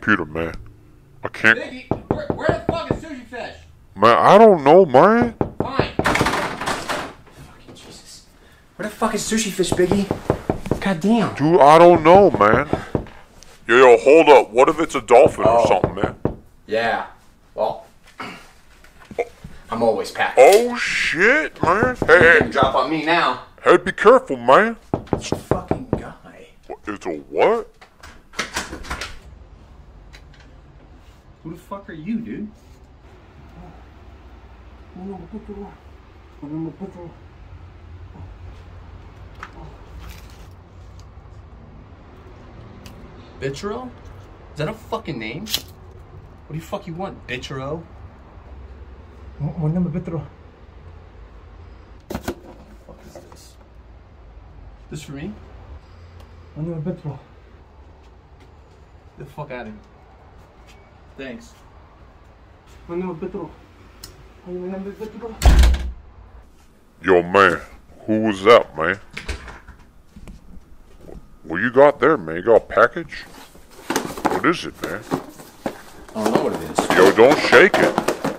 computer, man. I can't. Biggie, where the fuck is Sushi Fish? Man, I don't know, man. Fine. Fucking Jesus. Where the fuck is Sushi Fish, Biggie? God damn. Dude, I don't know, man. Yo, hold up. What if it's a dolphin or something, man? Yeah. Well, I'm always packed. Oh, shit, man. Hey, You can drop on me now. hey, be careful, man. This fucking guy. It's a what? Who the fuck are you, dude? Bitchero? Is that a fucking name? What the fuck you want, Bitchero? One number Petro. What the fuck is this? This for me? One number Petro. Get the fuck out of here. Thanks. One number Petro. One number Petro. Yo, man. Who was that, man? What you got there, man? You got a package? What is it, man? I don't know what it is. Yo, don't shake it.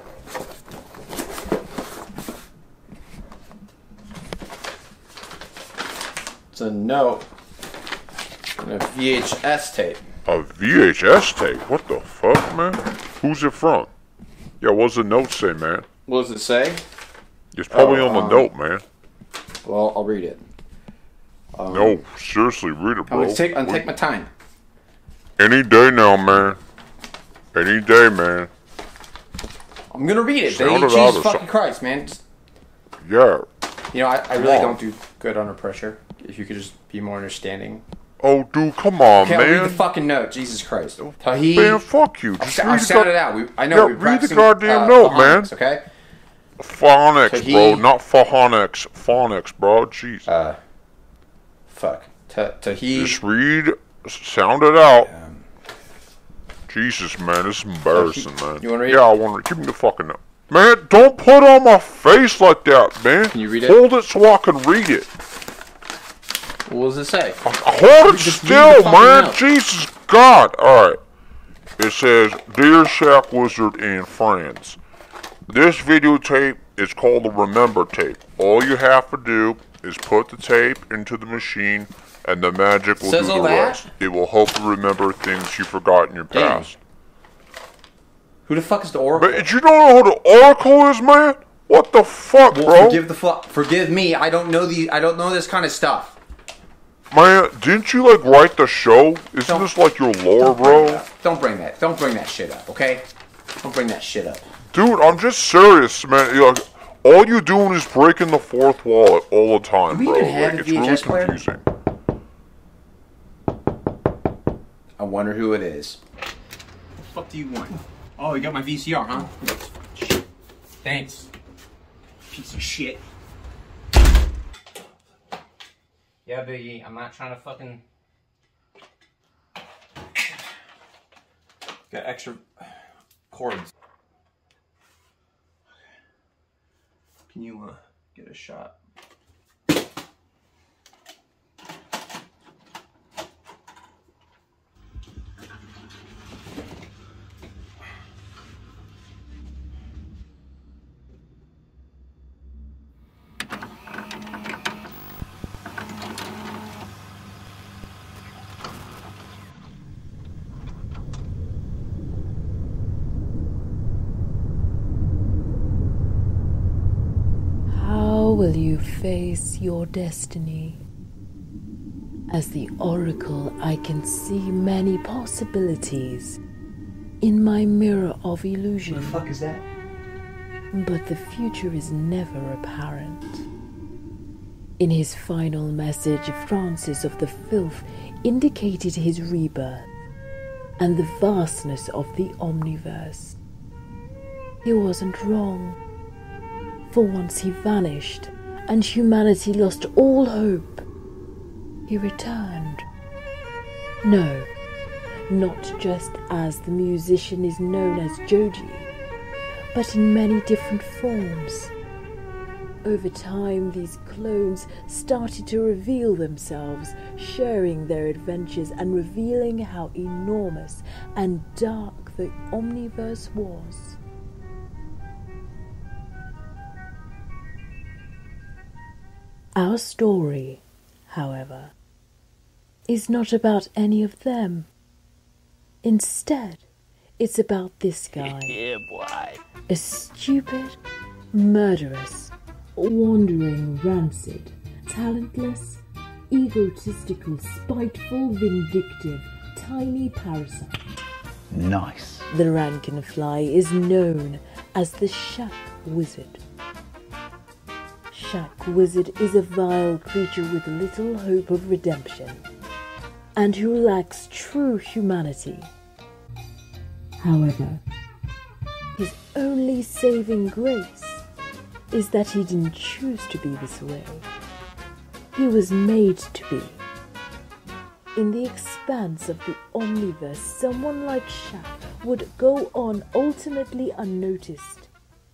It's a note and a VHS tape. A VHS tape? What the fuck, man? Who's it from? Yeah, what's the note say, man? What does it say? It's probably on the note, man. Well, I'll read it. No, seriously, read it, I'm bro. gonna take my time. Any day now, man. Any day, man. I'm gonna read it. Sound it out Jesus or fucking something. Christ, man. Yeah. You know, I really on. don't do good under pressure. If you could just be more understanding. Oh, dude, come on, Okay, I'll read the man. fucking note. Jesus Christ. Tahi. Man, fuck you. Just I'll read sound it the out. I know. Yeah, we're read the practicing, goddamn note, man. phonics, okay? phonics, Tahi. bro. Not phonics. Phonics, bro. Jeez. Fuck. Tahi. Just read. Sound it out. Jesus, man. This is embarrassing, man. You wanna read Yeah, it? I want to. Give me the fucking note. Man, don't put it on my face like that, man. Can you read it? Hold it so I can read it. What does it say? Hold it Just read still, the fucking man. note. Jesus God. Alright. It says, Dear Shack Wizard and friends, this videotape is called the Remember Tape. All you have to do is put the tape into the machine and the magic will Says do all the that? rest. It will help you remember things you forgot in your Damn. past. Who the fuck is the Oracle? But you don't know who the Oracle is, man? What the fuck, Well, bro? forgive me. I don't know this kind of stuff. Man, didn't you like write the show? Isn't this like your lore, bro? Don't bring that shit up, okay? Don't bring that shit up. Dude, I'm just serious, man. Like, all you doing is breaking the fourth wall all the time, Do we bro. even have Like, a it's really VHS player? confusing. I wonder who it is. What the fuck do you want? Oh, you got my VCR, huh? Shit. Thanks. Piece of shit. Yeah, Biggie, I'm not trying to fucking... Got extra cords. Can you, get a shot? How will you face your destiny? As the Oracle, I can see many possibilities in my mirror of illusion. What the fuck is that? But the future is never apparent. In his final message, Francis of the Filth indicated his rebirth and the vastness of the omniverse. He wasn't wrong. For once he vanished, and humanity lost all hope. He returned. No, not just as the musician is known as Joji, but in many different forms. Over time, these clones started to reveal themselves, sharing their adventures and revealing how enormous and dark the Omniverse was. Our story, however, is not about any of them. Instead, it's about this guy. Yeah, boy. A stupid, murderous, wandering, rancid, talentless, egotistical, spiteful, vindictive, tiny parasite. Nice. The Rankin-Fly is known as the Shack Wizard. Shack Wizard is a vile creature with little hope of redemption, and who lacks true humanity. However, his only saving grace is that he didn't choose to be this way. He was made to be. In the expanse of the Omniverse, someone like Shack would go on ultimately unnoticed.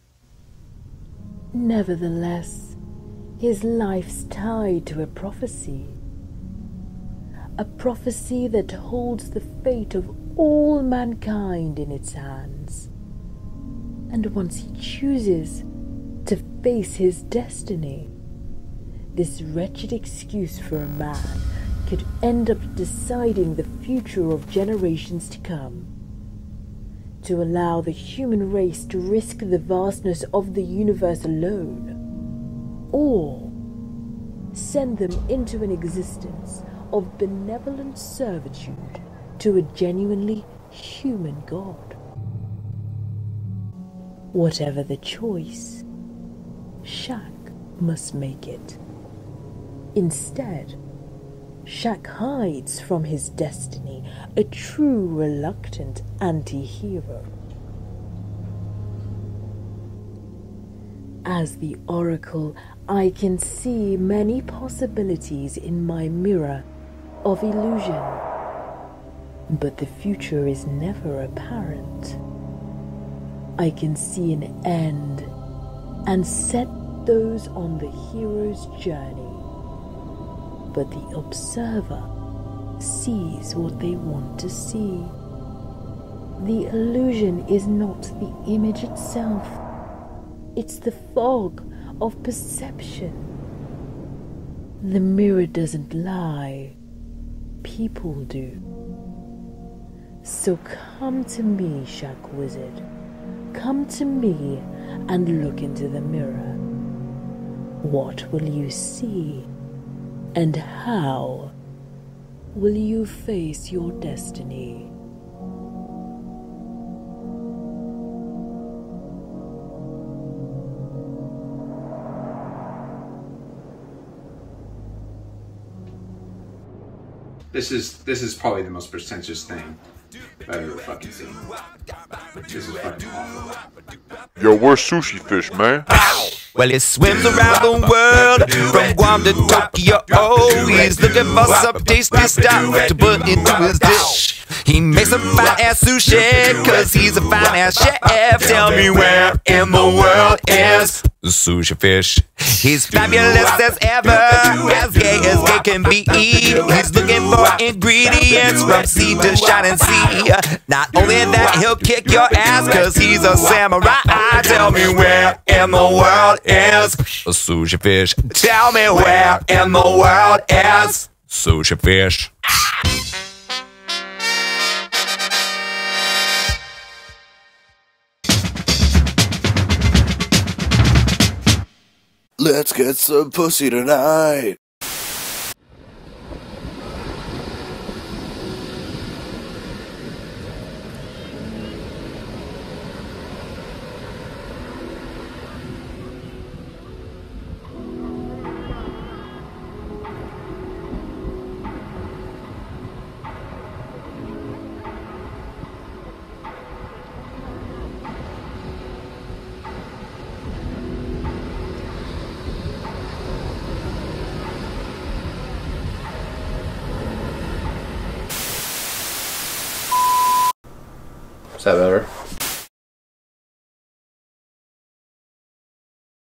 Nevertheless, his life's tied to a prophecy. A prophecy that holds the fate of all mankind in its hands. And once he chooses to face his destiny, this wretched excuse for a man could end up deciding the future of generations to come. To allow the human race to risk the vastness of the universe alone, or send them into an existence of benevolent servitude to a genuinely human god. Whatever the choice, Shack must make it. Instead, Shack hides from his destiny, a true reluctant anti-hero. As the Oracle, I can see many possibilities in my mirror of illusion, but the future is never apparent. I can see an end and set those on the hero's journey, but the observer sees what they want to see. The illusion is not the image itself. It's the fog of perception. The mirror doesn't lie. People do. So come to me, Shack Wizard. Come to me and look into the mirror. What will you see? And how will you face your destiny? This is probably the most pretentious thing I've ever fucking seen. This is fucking awful. Yo, where's Sushi Fish, man? Well, he swims around the world from Guam to Tokyo. Oh, he's looking for some tasty stuff to put into his dish. He makes some fine-ass sushi, cause he's a fine-ass chef. Tell me where in the world is the Sushi Fish? He's fabulous as ever, as gay can be. He's looking for ingredients from sea to shining sea. Not only that, he'll kick your ass, cause he's a samurai. Tell me where in the world is the Sushi Fish? Tell me where in the world is Sushi Fish? Let's get some pussy tonight. Is that better?